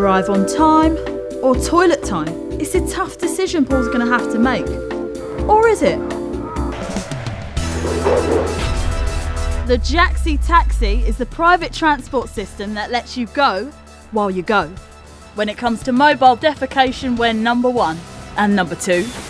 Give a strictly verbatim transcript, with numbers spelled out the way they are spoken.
arrive on time or toilet time? It's a tough decision Paul's going to have to make. Or is it? The Jacksie Taxi is the private transport system that lets you go while you go. When it comes to mobile defecation, we're number one. And number two,